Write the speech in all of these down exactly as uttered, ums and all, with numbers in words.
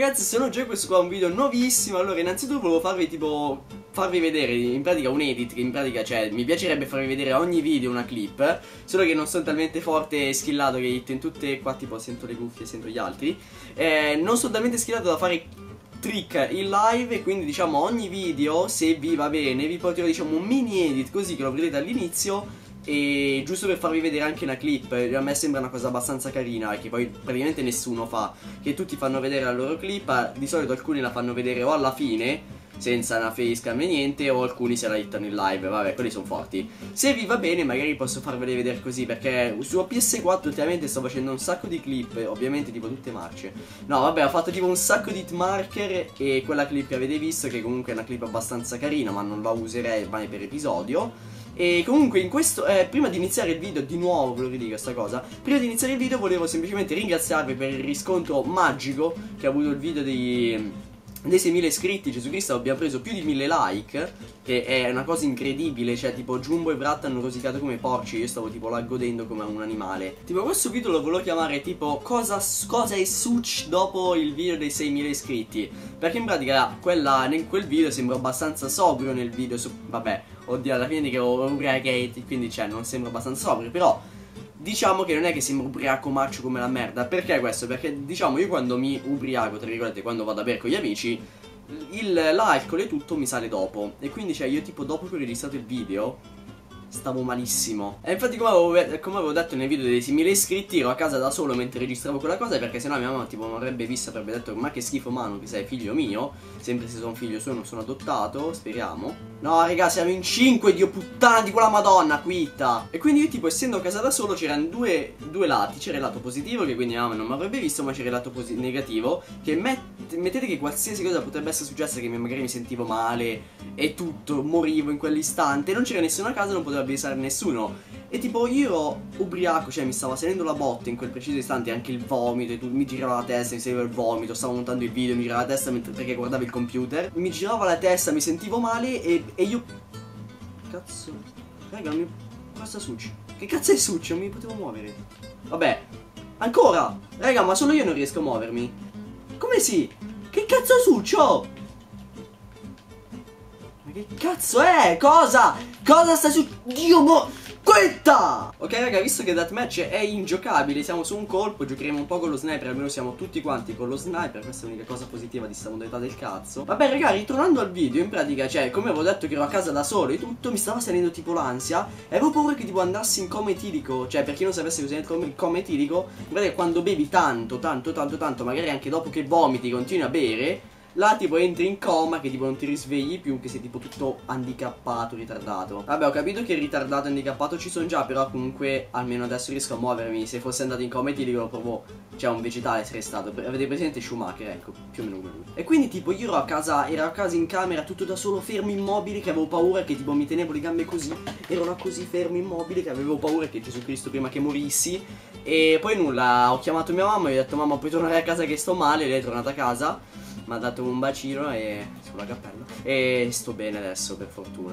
ragazzi, sono Gio e questo qua è un video nuovissimo. Allora, innanzitutto volevo farvi tipo farvi vedere in pratica un edit, che in pratica, cioè, mi piacerebbe farvi vedere ogni video una clip, solo che non sono talmente forte e skillato che edito in tutte, qua tipo sento le cuffie, sento gli altri, eh, non sono talmente skillato da fare trick in live, e quindi diciamo ogni video, se vi va bene, vi porterò diciamo un mini edit così che lo vedrete all'inizio, e giusto per farvi vedere anche una clip. A me sembra una cosa abbastanza carina, che poi praticamente nessuno fa, che tutti fanno vedere la loro clip. Di solito alcuni la fanno vedere o alla fine senza una facecam e niente, o alcuni se la hittano in live. Vabbè, quelli sono forti. Se vi va bene magari posso farvele vedere così, perché su P S quattro ultimamente sto facendo un sacco di clip, ovviamente tipo tutte marce. No vabbè, ho fatto tipo un sacco di hit marker, e quella clip che avete visto, che comunque è una clip abbastanza carina, ma non la userei mai per episodio. E comunque in questo, eh, prima di iniziare il video, di nuovo ve lo ridico questa cosa, prima di iniziare il video volevo semplicemente ringraziarvi per il riscontro magico che ha avuto il video dei, dei seimila iscritti. Gesù Cristo, abbiamo preso più di mille like, che è una cosa incredibile. Cioè tipo Jumbo e Brat hanno rosicato come porci, io stavo tipo là godendo come un animale. Tipo questo video lo volevo chiamare tipo cosa, cosa è succ dopo il video dei seimila iscritti, perché in pratica quella, in quel video sembro abbastanza sobrio nel video su, vabbè, oddio, alla fine dico ubriacheti, quindi cioè non sembra abbastanza sobrio, però diciamo che non è che sembra ubriaco marcio come la merda. Perché questo? Perché diciamo io quando mi ubriaco, tra virgolette, quando vado a bere con gli amici, l'alcol e tutto mi sale dopo, e quindi cioè io tipo dopo che ho registrato il video stavo malissimo. E infatti come avevo, come avevo detto nel video dei seimila iscritti, ero a casa da solo mentre registravo quella cosa, perché sennò mia mamma tipo non avrebbe visto, avrebbe detto ma che schifo Manu che sei figlio mio, sempre se sono figlio suo, non sono adottato, speriamo. No raga, siamo in cinque, dio puttana di quella madonna, quitta. E quindi io tipo essendo a casa da solo c'erano due, due lati. C'era il lato positivo, che quindi mia mamma non mi avrebbe visto, ma c'era il lato negativo, che met mettete che qualsiasi cosa potrebbe essere successa, che magari mi sentivo male e tutto, morivo in quell'istante, non c'era nessuno a casa, non poteva avvisare nessuno. E tipo io ero ubriaco, cioè mi stava salendo la botte in quel preciso istante, anche il vomito, e tu, mi girava la testa, mi saliva il vomito, stavo montando il video, mi girava la testa mentre, perché guardavo il computer, mi girava la testa, mi sentivo male, e, e io... Cazzo... Raga, mi... Cosa succe? Che cazzo è succe? Non mi potevo muovere. Vabbè. Ancora! Raga, ma solo io non riesco a muovermi. Come sì? Che cazzo succio? Ma che cazzo è? Cosa? Cosa sta succedendo? Dio mo... Quetta! Ok raga, visto che Deathmatch è ingiocabile, siamo su un colpo, giocheremo un po' con lo sniper, almeno siamo tutti quanti con lo sniper, questa è l'unica cosa positiva di sta modalità del cazzo. Vabbè raga, ritornando al video, in pratica, cioè, come avevo detto che ero a casa da solo e tutto, mi stava salendo tipo l'ansia, e avevo paura che tipo andassi in coma etilico. Cioè, per chi non sapesse cos'è il coma etilico, in pratica quando bevi tanto, tanto, tanto, tanto, magari anche dopo che vomiti continui a bere, là tipo entri in coma, che tipo non ti risvegli più, che sei tipo tutto handicappato, ritardato. Vabbè, ho capito che ritardato e handicappato ci sono già, però comunque almeno adesso riesco a muovermi. Se fossi andato in coma etilico proprio, cioè un vegetale sarei stato. Avete presente Schumacher? Ecco, più o meno come lui. E quindi tipo io ero a casa, ero a casa in camera tutto da solo, fermo immobile, che avevo paura, che tipo mi tenevo le gambe così, ero là così fermo immobile, che avevo paura che Gesù Cristo prima che morissi. E poi nulla, ho chiamato mia mamma e gli ho detto mamma puoi tornare a casa che sto male. Lei è tornata a casa, mi ha dato un bacino e sulla cappella, e sto bene adesso, per fortuna.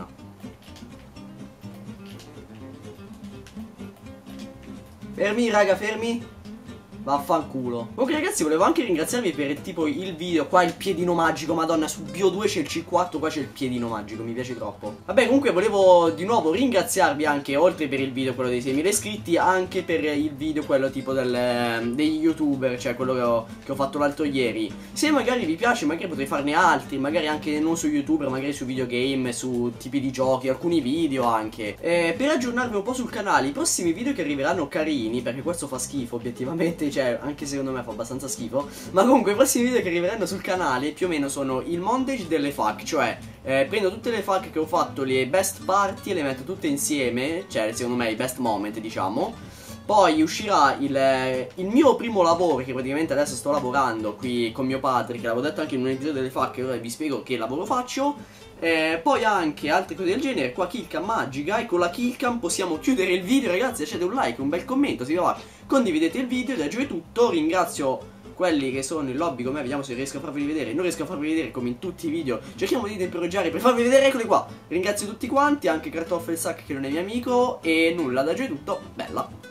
Fermi raga, fermi. Vaffanculo. Ok ragazzi, volevo anche ringraziarvi per tipo il video. Qua il piedino magico, madonna, su Bio due c'è il C quattro, qua c'è il piedino magico, mi piace troppo. Vabbè, comunque volevo di nuovo ringraziarvi anche, oltre per il video quello dei seimila iscritti, anche per il video quello tipo del, degli youtuber, cioè quello che ho, che ho fatto l'altro ieri. Se magari vi piace magari potrei farne altri, magari anche non su youtuber, magari su videogame, su tipi di giochi, alcuni video anche, eh, per aggiornarvi un po' sul canale. I prossimi video che arriveranno carini, perché questo fa schifo obiettivamente, cioè anche secondo me fa abbastanza schifo, ma comunque i prossimi video che arriveranno sul canale più o meno sono il montage delle F A Q, cioè eh, prendo tutte le F A Q che ho fatto, le best party, e le metto tutte insieme, cioè secondo me i best moment diciamo. Poi uscirà il, il mio primo lavoro, che praticamente adesso sto lavorando qui con mio padre, che l'avevo detto anche in un episodio delle F A Q, ora vi spiego che lavoro faccio. Eh, poi anche altre cose del genere, qua killcam magica, e con la killcam possiamo chiudere il video ragazzi. Lasciate un like, un bel commento, si va, condividete il video, da giù è tutto. Ringrazio quelli che sono in lobby con me, vediamo se riesco a farvi vedere. Non riesco a farvi vedere come in tutti i video, cerchiamo di temporeggiare per farvi vedere, eccoli qua. Ringrazio tutti quanti, anche Kartoffel Sack che non è mio amico, e nulla, da giù è tutto, bella.